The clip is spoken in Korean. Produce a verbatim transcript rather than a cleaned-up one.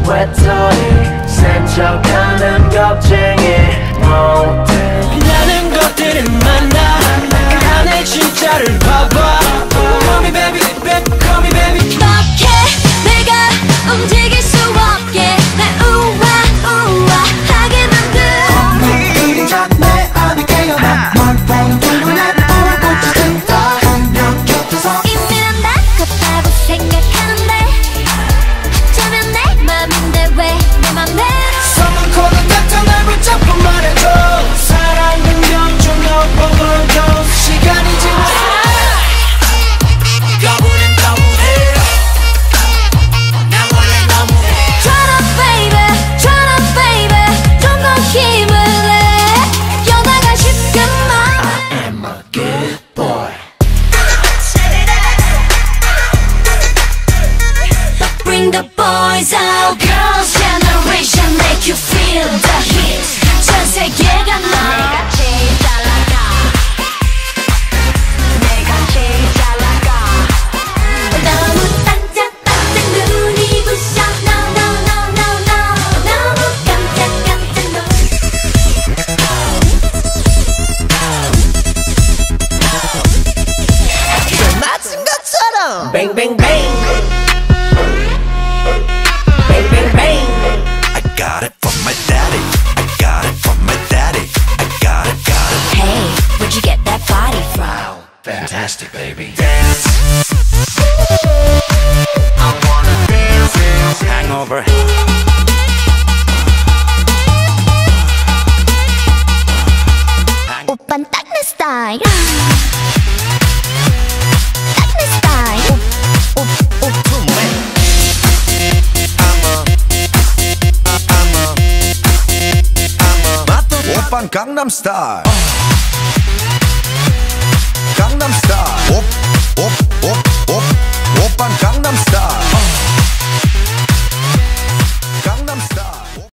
외톨이 센 척하는 겁쟁이 모델 빛나는 것들을 만나 그 안에 진짜를 봐봐. Call me baby, baby, call me baby. 어떻게 내가 움직일 수 없게 날 우아 우아 하게 만든 그림자 내 안에 깨어나 널 보는 눈에 불꽃이 든다. 한명 곁에서 이미 난 다 컸다고 생각하는데 저면 내 맘인데 왜 내 맘대로 Someone call the doctor 날 붙잡고 말해줘. 사랑 능력 너 보고도 시간이 지났어. 거부는 너무해 나 원래 너무해. Try to baby, try to baby 좀 더 힘을 내 여자가 쉽게 말 I am a good boy Bring the boys out Girls generation make you feel the heat 전 세계가 너 내가 제일 잘 나가 내가 제일 잘 나가 너무 반짝반짝 눈이 부셔 No no no no no 너무 깜짝깜짝 놀 맞은 것처럼 Bang bang bang Bang bang bang I got it from my daddy. I got it from my daddy. I got it, got it. Hey, where'd you get that body from? Wow, fantastic baby Hangover. 오빤 딱 내 스타일 딱 내 스타일 오, 오, 오. 오빤 강남스타일. 강남스타일. 오, 오, 오, 오, 오빤 강남스타일.